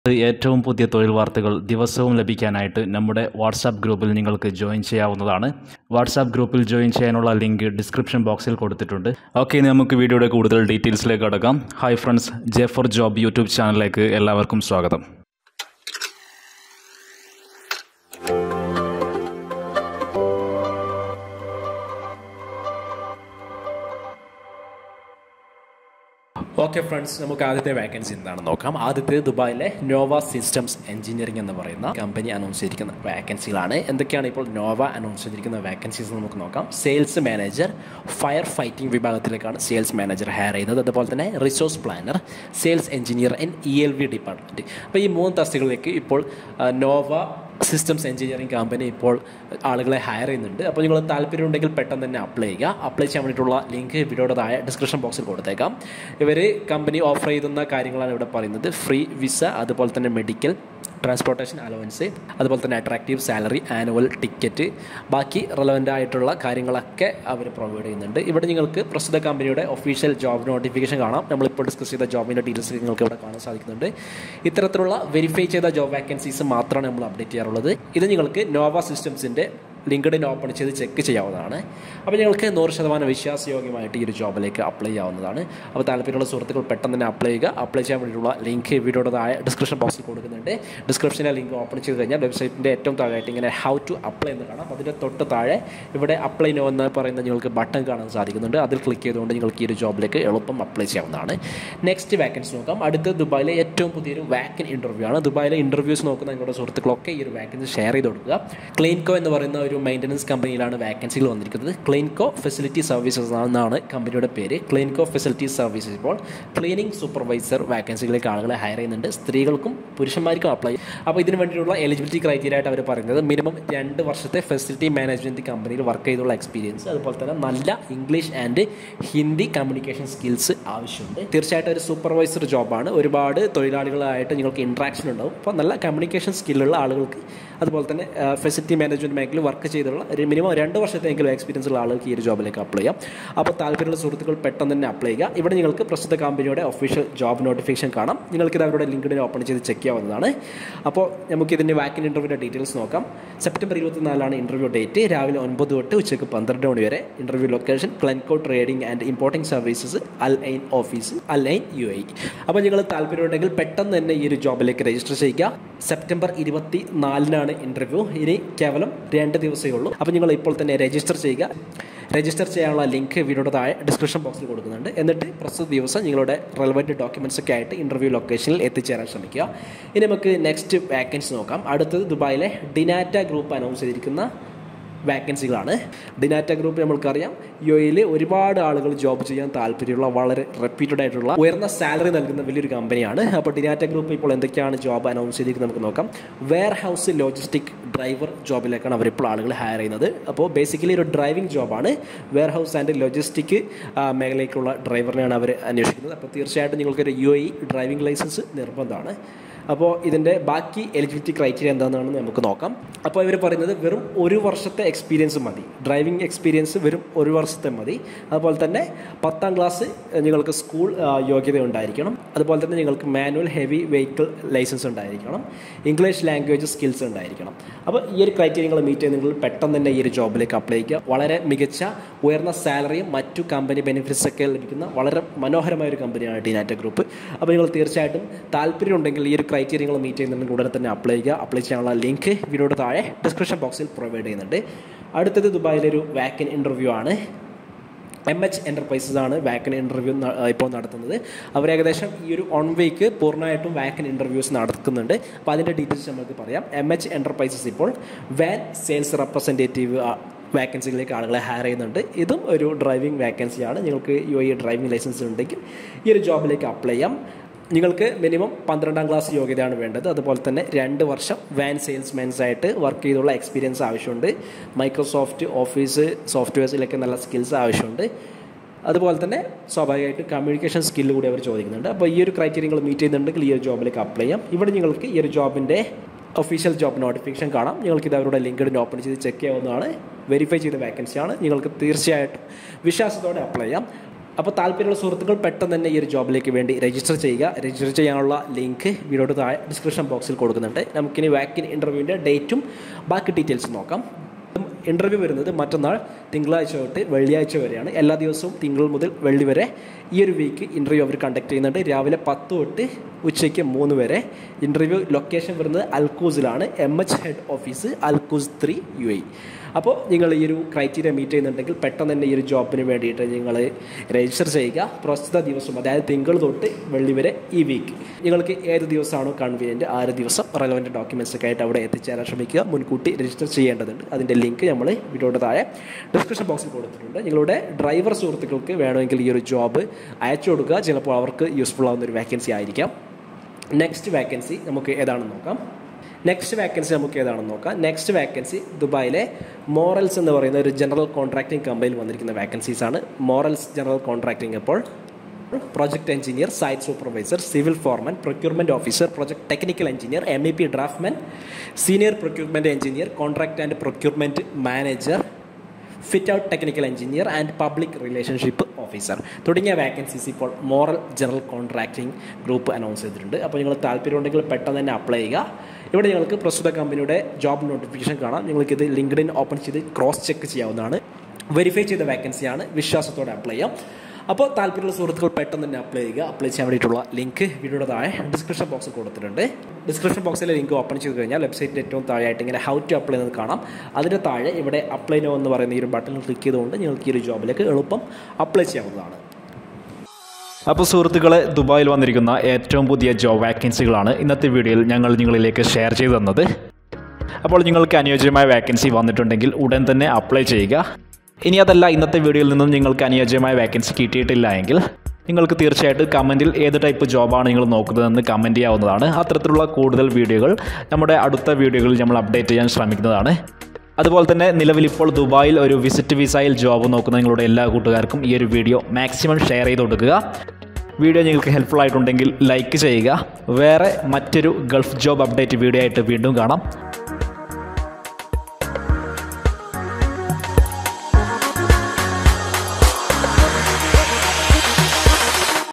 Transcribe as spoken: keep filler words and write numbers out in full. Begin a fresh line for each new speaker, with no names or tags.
ഏറ്റവും പുതിയ തൊഴിൽ വാർത്തകൾ ദിവസവും ലഭിക്കാനായിട്ട് നമ്മുടെ വാട്സാപ്പ് ഗ്രൂപ്പിൽ നിങ്ങൾക്ക് ജോയിൻ ചെയ്യാവുന്നതാണ്. വാട്സാപ്പ് ഗ്രൂപ്പിൽ ജോയിൻ ചെയ്യാനുള്ള ലിങ്ക് ഡിസ്ക്രിപ്ഷൻ ബോക്സിൽ കൊടുത്തിട്ടുണ്ട്. ഓക്കെ, ഇനി നമുക്ക് വീഡിയോയുടെ കൂടുതൽ ഡീറ്റെയിൽസിലേക്ക് കടക്കാം. Hi friends, J for job YouTube ചാനലിലേക്ക് എല്ലാവർക്കും സ്വാഗതം.
ഓക്കെ ഫ്രണ്ട്സ്, നമുക്ക് ആദ്യത്തെ വാക്കൻസി എന്താണെന്ന് നോക്കാം. ആദ്യത്തെ ദുബായിലെ നോവ സിസ്റ്റംസ് എഞ്ചിനീയറിംഗ് എന്ന് പറയുന്ന കമ്പനി അനൗൺസ് ചെയ്തിരിക്കുന്ന വാക്കൻസികളാണ്. എന്തൊക്കെയാണ് ഇപ്പോൾ നോവ അനൗൺസ് ചെയ്തിരിക്കുന്ന വാക്കൻസീസ് നമുക്ക് നോക്കാം. സെയിൽസ് മാനേജർ, ഫയർ ഫൈറ്റിംഗ് വിഭാഗത്തിലേക്കാണ് സെയിൽസ് മാനേജർ ഹയർ ചെയ്യുന്നത്. അതുപോലെ തന്നെ resource planner, sales engineer and E L V department. അപ്പോൾ ഈ മൂന്ന് തസ്തികകളിലേക്ക് ഇപ്പോൾ നോവ സിസ്റ്റംസ് എഞ്ചിനീയറിംഗ് കമ്പനി ഇപ്പോൾ ആളുകളെ ഹയർ ചെയ്യുന്നുണ്ട്. അപ്പോൾ നിങ്ങൾ താല്പര്യം ഉണ്ടെങ്കിൽ പെട്ടെന്ന് തന്നെ അപ്ലൈ ചെയ്യുക. അപ്ലൈ ചെയ്യാൻ വേണ്ടിയിട്ടുള്ള ലിങ്ക് വീഡിയോയുടെ താഴെ ഡിസ്ക്രിപ്ഷൻ ബോക്സിൽ കൊടുത്തേക്കാം. ഇവർ കമ്പനി ഓഫർ ചെയ്യുന്ന കാര്യങ്ങളാണ് ഇവിടെ പറയുന്നത്. ഫ്രീ വിസ, അതുപോലെ തന്നെ മെഡിക്കൽ, ട്രാൻസ്പോർട്ടേഷൻ അലവൻസ്, അതുപോലെ തന്നെ അട്രാക്റ്റീവ് സാലറി, ആനുവൽ ടിക്കറ്റ്, ബാക്കി റെലവൻ്റ് ആയിട്ടുള്ള കാര്യങ്ങളൊക്കെ അവർ പ്രൊവൈഡ് ചെയ്യുന്നുണ്ട്. ഇവിടെ നിങ്ങൾക്ക് പ്രസ്തുത കമ്പനിയുടെ ഒഫീഷ്യൽ ജോബ് നോട്ടിഫിക്കേഷൻ കാണാം. നമ്മളിപ്പോൾ ഡിസ്കസ് ചെയ്ത ജോബിൻ്റെ ഡീറ്റെയിൽസ് നിങ്ങൾക്ക് ഇവിടെ കാണാൻ സാധിക്കുന്നുണ്ട്. ഇത്തരത്തിലുള്ള വെരിഫൈ ചെയ്ത ജോബ് വാക്കൻസീസ് മാത്രമാണ് നമ്മൾ അപ്ഡേറ്റ് ചെയ്യാറുള്ളത്. ഇത് നിങ്ങൾക്ക് നോവ സിസ്റ്റംസിൻ്റെ ലിങ്ക്ഡിൻ ഓപ്പൺ ചെയ്ത് ചെക്ക് ചെയ്യാവുന്നതാണ്. അപ്പോൾ നിങ്ങൾക്ക് നൂറ് ശതമാനം വിശ്വാസയോഗ്യമായിട്ട് ഈ ഒരു ജോബിലേക്ക് അപ്ലൈ ചെയ്യാവുന്നതാണ്. അപ്പോൾ താല്പര്യമുള്ള സുഹൃത്തുക്കൾ പെട്ടെന്ന് തന്നെ അപ്ലൈ ചെയ്യുക. അപ്ലൈ ചെയ്യാൻ വേണ്ടിയിട്ടുള്ള ലിങ്ക് വീഡിയോയുടെ താഴെ ഡിസ്ക്രിപ്ഷൻ ബോക്സിൽ കൊടുക്കുന്നുണ്ട്. ഡിസ്ക്രിപ്ഷനിലെ ലിങ്ക് ഓപ്പൺ ചെയ്ത് കഴിഞ്ഞാൽ വെബ്സൈറ്റിൻ്റെ ഏറ്റവും താഴെയായിട്ട് ഇങ്ങനെ ഹൗ ടു അപ്ലൈ എന്ന് കാണാം. അതിൻ്റെ തൊട്ട് താഴെ ഇവിടെ അപ്ലൈ നോ എന്ന് പറയുന്ന നിങ്ങൾക്ക് ബട്ടൺ കാണാൻ സാധിക്കുന്നുണ്ട്. അതിൽ ക്ലിക്ക് ചെയ്തുകൊണ്ട് നിങ്ങൾക്ക് ഈ ഒരു ജോബിലേക്ക് എളുപ്പം അപ്ലൈ ചെയ്യാവുന്നതാണ്. നെക്സ്റ്റ് വാക്കൻസി നോക്കാം. അടുത്ത ദുബായിലെ ഏറ്റവും പുതിയൊരു വാക്കൻ ഇൻ്റർവ്യൂ ആണ്. ദുബായിലെ ഇൻ്റർവ്യൂസ് നോക്കുന്ന നിങ്ങളുടെ സുഹൃത്തുക്കളൊക്കെ ഈ ഒരു വാക്കൻസി ഷെയർ ചെയ്ത് കൊടുക്കുക. ക്ലെയിൻകോ എന്ന് പറയുന്ന ഒരു മെയിൻ്റനൻസ് കമ്പനിയിലാണ് വാക്കൻസികൾ വന്നിരിക്കുന്നത്. ക്ലെയിൻകോ ഫെസിലിറ്റി സർവീസസ് എന്നാണ് കമ്പനിയുടെ പേര്. ക്ലെയിൻകോ ഫെസിലിറ്റി സർവീസസ് ഇപ്പോൾ ക്ലീനിങ് സൂപ്പർവൈസർ വാക്കൻസികളിലേക്ക് ആളുകളെ ഹയർ ചെയ്യുന്നുണ്ട്. സ്ത്രീകൾക്കും പുരുഷന്മാർക്കും അപ്ലൈ. അപ്പോൾ ഇതിന് വേണ്ടിയിട്ടുള്ള എലിജിബിലിറ്റി ക്രൈറ്റീരിയ ആയിട്ട് അവർ പറയുന്നത് മിനിമം രണ്ട് വർഷത്തെ ഫെസിലിറ്റി മാനേജ്മെൻറ്റ് കമ്പനിയിൽ വർക്ക് ചെയ്തുള്ള എക്സ്പീരിയൻസ്, അതുപോലെ തന്നെ നല്ല English and Hindi communication skills ആവശ്യമുണ്ട്. തീർച്ചയായിട്ടും ഒരു സൂപ്പർവൈസർ ജോബാണ്. ഒരുപാട് തൊഴിലാളികളായിട്ട് നിങ്ങൾക്ക് ഇൻട്രാക്ഷൻ ഉണ്ടാവും. അപ്പോൾ നല്ല കമ്മ്യൂണിക്കേഷൻ സ്കില്ലുള്ള ആളുകൾക്ക്, അതുപോലെ തന്നെ ഫെസിലിറ്റി മാനേജ്മെൻറ്റ് മേഖലയിൽ വർക്ക് ചെയ്തുള്ള ഒരു മിനിമം രണ്ട് വർഷത്തെങ്കിലും എക്സ്പീരിയൻസ് ഉള്ള ആളുകൾക്ക് ഈ ഒരു ജോബിലേക്ക് അപ്ലൈ ചെയ്യാം. അപ്പോൾ താല്പര്യമുള്ള സുഹൃത്തുക്കൾ പെട്ടെന്ന് തന്നെ അപ്ലൈ ചെയ്യുക. ഇവിടെ നിങ്ങൾക്ക് പ്രസ്തുത കമ്പനിയുടെ ഒഫീഷ്യൽ ജോബ് നോട്ടിഫിക്കേഷൻ കാണാം. നിങ്ങൾക്കിത് അവരുടെ ലിങ്ക്ഡിൻ ഓപ്പൺ ചെയ്ത് ചെക്ക് ചെയ്യാവുന്നതാണ്. അപ്പോൾ നമുക്ക് ഇതിൻ്റെ വാക്കൻ ഇൻ്റർവ്യൂവിൻ്റെ ഡീറ്റെയിൽസ് നോക്കാം. സെപ്റ്റംബർ ഇരുപത്തിനാലാണ് ഇൻ്റർവ്യൂ ഡേറ്റ്. രാവിലെ ഒൻപത് തൊട്ട് ഉച്ചയ്ക്ക് പന്ത്രണ്ട് മണി വരെ. Interview location Cleanco trading and importing services, Al Ain office, Al Ain U A. അപ്പോൾ നിങ്ങൾ താല്പര്യമുണ്ടെങ്കിൽ പെട്ടെന്ന് തന്നെ ഈ ഒരു ജോബിലേക്ക് രജിസ്റ്റർ ചെയ്യുക. സെപ്റ്റംബർ ഇരുപത്തി നാലിനാണ് ഇൻ്റർവ്യൂ. ഇനി കേവലം രണ്ട് ദിവസമേ ഉള്ളൂ. അപ്പോൾ നിങ്ങൾ ഇപ്പോൾ തന്നെ രജിസ്റ്റർ ചെയ്യുക. രജിസ്റ്റർ ചെയ്യാനുള്ള ലിങ്ക് വീഡിയോയുടെ താഴെ ഡിസ്ക്രിപ്ഷൻ ബോക്സിൽ കൊടുക്കുന്നുണ്ട്. എന്നിട്ട് പ്രസ്തുത ദിവസം നിങ്ങളുടെ റെലവൻറ്റ് ഡോക്യുമെൻറ്റ്സ് ഒക്കെ ആയിട്ട് ഇൻ്റർവ്യൂ ലൊക്കേഷനിൽ എത്തിച്ചേരാൻ ശ്രമിക്കുക. ഇനി നമുക്ക് നെക്സ്റ്റ് വാക്കൻസി നോക്കാം. അടുത്തത് ദുബായിലെ ഡിനാറ്റ ഗ്രൂപ്പ് അനൗൺസ് ചെയ്തിരിക്കുന്ന വാക്കൻസികളാണ്. ഡിനാറ്റ ഗ്രൂപ്പ് നമ്മൾക്കറിയാം, യു എയിൽ ഒരുപാട് ആളുകൾ ജോബ് ചെയ്യാൻ താല്പര്യമുള്ള വളരെ റെപ്യൂട്ടഡ് ആയിട്ടുള്ള ഉയർന്ന സാലറി നൽകുന്ന വലിയൊരു കമ്പനിയാണ്. അപ്പോൾ ഡിനാറ്റ ഗ്രൂപ്പ് ഇപ്പോൾ എന്തൊക്കെയാണ് ജോബ് അനൗൺസ് ചെയ്തിരിക്കുന്നത് നമുക്ക് നോക്കാം. വെയർ ഹൗസ് ലോജിസ്റ്റിക് ഡ്രൈവർ ജോബിലേക്കാണ് അവരിപ്പോൾ ആളുകൾ ഹയർ ചെയ്യുന്നത്. അപ്പോൾ ബേസിക്കലി ഒരു ഡ്രൈവിംഗ് ജോബാണ്. വെയർ ഹൗസ് ആൻഡ് ലോജിസ്റ്റിക് മേഖലയ്ക്കുള്ള ഡ്രൈവറിനെയാണ് അവർ അന്വേഷിക്കുന്നത്. അപ്പോൾ തീർച്ചയായിട്ടും നിങ്ങൾക്കൊരു യു എ ഡ്രൈവിംഗ് ലൈസൻസ് നിർബന്ധമാണ്. അപ്പോൾ ഇതിൻ്റെ ബാക്കി എലിജിബിലിറ്റി ക്രൈറ്റീരിയ എന്താണെന്ന് നമുക്ക് നോക്കാം. അപ്പോൾ ഇവർ പറയുന്നത് വെറും ഒരു വർഷത്തെ എക്സ്പീരിയൻസ് മതി. ഡ്രൈവിംഗ് എക്സ്പീരിയൻസ് വെറും ഒരു വർഷത്തെ മതി. അതുപോലെ തന്നെ പത്താം ക്ലാസ് നിങ്ങൾക്ക് സ്കൂൾ യോഗ്യത ഉണ്ടായിരിക്കണം. അതുപോലെ തന്നെ നിങ്ങൾക്ക് മാനുവൽ ഹെവി വെഹിക്കിൾ ലൈസൻസ് ഉണ്ടായിരിക്കണം. ഇംഗ്ലീഷ് ലാംഗ്വേജ് സ്കിൽസ് ഉണ്ടായിരിക്കണം. അപ്പോൾ ഈ ഒരു ക്രൈറ്റീരിയ നിങ്ങൾ മീറ്റ് ചെയ്യുന്നെങ്കിൽ പെട്ടെന്ന് തന്നെ ഈ ഒരു ജോബിലേക്ക് അപ്ലൈ ചെയ്യുക. വളരെ മികച്ച ഉയർന്ന സാലറിയും മറ്റു കമ്പനി ബെനിഫിറ്റ്സ് ഒക്കെ ലഭിക്കുന്ന വളരെ മനോഹരമായ ഒരു കമ്പനിയാണ് ഡിനാറ്റ ഗ്രൂപ്പ്. അപ്പോൾ നിങ്ങൾ തീർച്ചയായിട്ടും താല്പര്യം ഉണ്ടെങ്കിൽ ഈ ഒരു ക്രൈറ്റീരിയകൾ മീറ്റ് ചെയ്യുന്നുണ്ടെങ്കിൽ ഉടനെ തന്നെ അപ്ലൈ ചെയ്യുക. അപ്ലൈ ചെയ്യാനുള്ള ലിങ്ക് വീഡിയോയുടെ താഴെ ഡിസ്ക്രിപ്ഷൻ ബോക്സിൽ പ്രൊവൈഡ് ചെയ്യുന്നുണ്ട്. അടുത്തത് ദുബായിലൊരു വാക്കൻ ഇൻ്റർവ്യൂ ആണ്. എം എച്ച് എൻ്റർപ്രൈസസ് ആണ് വാക്കൻ ഇൻ്റർവ്യൂ ഇപ്പോൾ നടത്തുന്നത്. അവർ ഏകദേശം ഈ ഒരു വൺ വീക്ക് പൂർണ്ണമായിട്ടും വാക്കൻ ഇൻ്റർവ്യൂസ് നടക്കുന്നുണ്ട്. അപ്പോൾ അതിൻ്റെ ഡീറ്റെയിൽസ് നമുക്ക് പറയാം. എം എച്ച് എൻ്റർപ്രൈസസ് ഇപ്പോൾ വാൻ സെയിൽസ് റെപ്രസെൻറ്റേറ്റീവ് വാക്കൻസികളിലേക്ക് ആളുകളെ ഹയർ ചെയ്യുന്നുണ്ട്. ഇതും ഒരു ഡ്രൈവിംഗ് വാക്കൻസിയാണ്. നിങ്ങൾക്ക് യു എ ഡ്രൈവിംഗ് ലൈസൻസ് ഉണ്ടെങ്കിൽ ഈ ഒരു ജോബിലേക്ക് അപ്ലൈ ചെയ്യാം. നിങ്ങൾക്ക് മിനിമം പന്ത്രണ്ടാം ക്ലാസ് യോഗ്യതയാണ് വേണ്ടത്. അതുപോലെ തന്നെ രണ്ട് വർഷം വാൻ സെയിൽസ്മാൻസ് ആയിട്ട് വർക്ക് ചെയ്തുള്ള എക്സ്പീരിയൻസ് ആവശ്യമുണ്ട്. മൈക്രോസോഫ്റ്റ് ഓഫീസ് സോഫ്റ്റ്വെയർസിലൊക്കെ നല്ല സ്കിൽസ് ആവശ്യമുണ്ട്. അതുപോലെ തന്നെ സ്വാഭാവികമായിട്ട് കമ്മ്യൂണിക്കേഷൻ സ്കില്ല് കൂടി അവർ ചോദിക്കുന്നുണ്ട്. അപ്പോൾ ഈ ഒരു ക്രൈറ്റീരിയകൾ മീറ്റ് ചെയ്യുന്നുണ്ടെങ്കിൽ ഈ ഒരു ജോബിലേക്ക് അപ്ലൈ ചെയ്യാം. ഇവിടെ നിങ്ങൾക്ക് ഈ ഒരു ജോബിൻ്റെ ഒഫീഷ്യൽ ജോബ് നോട്ടിഫിക്കേഷൻ കാണാം. നിങ്ങൾക്കിത് അവരുടെ ലിങ്ക്ഡിൻ ഓപ്പൺ ചെയ്ത് ചെക്ക് ചെയ്യാവുന്നതാണ്. വെരിഫൈ ചെയ്ത വാക്കൻസിയാണ്. നിങ്ങൾക്ക് തീർച്ചയായിട്ടും വിശ്വാസത്തോടെ അപ്ലൈ ചെയ്യാം. അപ്പോൾ താല്പര്യമുള്ള സുഹൃത്തുക്കൾ പെട്ടെന്ന് തന്നെ ഈ ഒരു ജോബിലേക്ക് വേണ്ടി രജിസ്റ്റർ ചെയ്യുക. രജിസ്റ്റർ ചെയ്യാനുള്ള ലിങ്ക് വീഡിയോയുടെ താഴെ ഡിസ്ക്രിപ്ഷൻ ബോക്സിൽ കൊടുക്കുന്നുണ്ട്. നമുക്കിനി വാക്കിൻ ഇൻ്റർവ്യൂവിൻ്റെ ഡേറ്റും ബാക്കി ഡീറ്റെയിൽസും നോക്കാം. ഇൻ്റർവ്യൂ വരുന്നത് മറ്റന്നാൾ തിങ്കളാഴ്ച തൊട്ട് വെള്ളിയാഴ്ച വരെയാണ്. എല്ലാ ദിവസവും തിങ്കൾ മുതൽ വെള്ളി വരെ ഈ ഒരു വീക്ക് ഇൻ്റർവ്യൂ അവർ കണ്ടക്ട് ചെയ്യുന്നുണ്ട്. രാവിലെ പത്ത് തൊട്ട് ഉച്ചയ്ക്ക് മൂന്ന് വരെ. ഇൻ്റർവ്യൂ ലൊക്കേഷൻ വരുന്നത് അൽക്കൂസിലാണ്. M H head office Al Quoz three U A. അപ്പോൾ നിങ്ങൾ ഈ ഒരു ക്രൈറ്റീരിയ മീറ്റ് ചെയ്യുന്നുണ്ടെങ്കിൽ പെട്ടെന്ന് തന്നെ ഈ ഒരു ജോബിന് വേണ്ടിയിട്ട് നിങ്ങൾ രജിസ്റ്റർ ചെയ്യുക. പ്രസ്തുത ദിവസം, അതായത് തിങ്കൾ തൊട്ട് വെള്ളി വരെ ഈ വീക്ക് നിങ്ങൾക്ക് ഏത് ദിവസമാണോ കൺവീനിയൻറ്റ് ആ ഒരു ദിവസം റെലവൻറ്റ് ഡോക്യുമെൻറ്റ്സൊക്കെ ആയിട്ട് അവിടെ എത്തിച്ചേരാൻ ശ്രമിക്കുക. മുൻകൂട്ടി രജിസ്റ്റർ ചെയ്യേണ്ടതുണ്ട്. അതിൻ്റെ ലിങ്ക് നമ്മൾ വീഡിയോയുടെ താഴെ ഡിസ്ക്രിപ്ഷൻ ബോക്സിൽ കൊടുത്തിട്ടുണ്ട്. നിങ്ങളുടെ ഡ്രൈവർ സുഹൃത്തുക്കൾക്ക് വേണമെങ്കിൽ ഈ ഒരു ജോബ് അയച്ചു കൊടുക്കുക. ചിലപ്പോൾ അവർക്ക് യൂസ്ഫുൾ ആവുന്ന ഒരു വേക്കൻസി ആയിരിക്കാം. നെക്സ്റ്റ് വേക്കൻസി നമുക്ക് ഏതാണെന്ന് നോക്കാം. നെക്സ്റ്റ് വേക്കൻസി നമുക്ക് ഏതാണെന്ന് നോക്കാം. നെക്സ്റ്റ് വേക്കൻസി ദുബായിലെ മോറൽസ് എന്ന് പറയുന്ന ഒരു ജനറൽ കോൺട്രാക്റ്റിംഗ് കമ്പനിയിൽ വന്നിരിക്കുന്ന വേക്കൻസീസാണ്. മോറൽസ് ജനറൽ കോൺട്രാക്റ്റിംഗ് അപ്പോൾ project engineer, site supervisor, civil foreman, procurement officer, project technical engineer, M E P draftsman, senior procurement engineer, contract and procurement manager, fit out technical engineer and public relationship officer തുടങ്ങിയ വേക്കൻസീസ് ഇപ്പോൾ Moral general contracting group announce ചെയ്തിട്ടുണ്ട്. അപ്പോൾ നിങ്ങൾ താല്പര്യമുണ്ടെങ്കിൽ പെട്ടെന്ന് തന്നെ apply ചെയ്യുക. ഇവിടെ നിങ്ങൾക്ക് പ്രസ്തുത കമ്പനിയുടെ ജോബ് നോട്ടിഫിക്കേഷൻ കാണാം. നിങ്ങൾക്കിത് ലിങ്ക്ഡിൻ ഓപ്പൺ ചെയ്ത് ക്രോസ് ചെക്ക് ചെയ്യാവുന്നതാണ്. വെരിഫൈ ചെയ്ത വേക്കൻസിയാണ്. വിശ്വാസത്തോടെ അപ്ലൈ ചെയ്യാം. അപ്പോൾ താല്പര്യമുള്ള സുഹൃത്തുക്കൾ പെട്ടെന്ന് തന്നെ അപ്ലൈ ചെയ്യുക. അപ്ലൈ ചെയ്യാൻ വേണ്ടിയിട്ടുള്ള ലിങ്ക് വീഡിയോയുടെ താഴെ ഡിസ്ക്രിപ്ഷൻ ബോക്സിൽ കൊടുത്തിട്ടുണ്ട്. ഡിസ്ക്രിപ്ഷൻ ബോക്സിലെ ലിങ്ക് ഓപ്പൺ ചെയ്ത് കഴിഞ്ഞാൽ വെബ്സൈറ്റിൻ്റെ ഏറ്റവും താഴെയായിട്ട് ഇങ്ങനെ ഹൗ ടു അപ്ലൈ എന്ന് കാണാം. അതിൻ്റെ താഴെ ഇവിടെ അപ്ലൈ നോ എന്ന് പറയുന്ന ഈ ഒരു ബട്ടൺ ക്ലിക്ക് ചെയ്തുകൊണ്ട് നിങ്ങൾക്ക് ഈ ഒരു ജോബിലേക്ക് എളുപ്പം അപ്ലൈ ചെയ്യാവുന്നതാണ്.
അപ്പോൾ സുഹൃത്തുക്കളെ, ദുബായിൽ വന്നിരിക്കുന്ന ഏറ്റവും പുതിയ ജോബ് വാക്കൻസികളാണ് ഇന്നത്തെ വീഡിയോയിൽ ഞങ്ങൾ നിങ്ങളിലേക്ക് ഷെയർ ചെയ്തു തന്നത്. അപ്പോൾ നിങ്ങൾക്ക് അനുയോജ്യമായ വാക്കൻസി വന്നിട്ടുണ്ടെങ്കിൽ ഉടൻ തന്നെ അപ്ലൈ ചെയ്യുക. ഇനി അതല്ല, ഇന്നത്തെ വീഡിയോയിൽ നിന്നും നിങ്ങൾക്ക് അനുയോജ്യമായ വാക്കൻസി കിട്ടിയിട്ടില്ല എങ്കിൽ നിങ്ങൾക്ക് തീർച്ചയായിട്ടും കമൻറ്റിൽ ഏത് ടൈപ്പ് ജോബാണ് നിങ്ങൾ നോക്കുന്നതെന്ന് കമൻറ്റ് ചെയ്യാവുന്നതാണ്. അത്തരത്തിലുള്ള കൂടുതൽ വീഡിയോകൾ നമ്മുടെ അടുത്ത വീഡിയോകളിൽ നമ്മൾ അപ്ഡേറ്റ് ചെയ്യാൻ ശ്രമിക്കുന്നതാണ്. അതുപോലെ തന്നെ നിലവിൽ ഇപ്പോൾ ദുബായിൽ ഒരു വിസിറ്റ് വിസയിൽ ജോബ് നോക്കുന്ന നിങ്ങളുടെ എല്ലാ കൂട്ടുകാർക്കും ഈ ഒരു വീഡിയോ മാക്സിമം ഷെയർ ചെയ്ത് കൊടുക്കുക. വീഡിയോ നിങ്ങൾക്ക് ഹെൽപ്ഫുൾ ആയിട്ടുണ്ടെങ്കിൽ ലൈക്ക് ചെയ്യുക. വേറെ മറ്റൊരു ഗൾഫ് ജോബ് അപ്ഡേറ്റ് വീഡിയോ ആയിട്ട് വീണ്ടും കാണാം.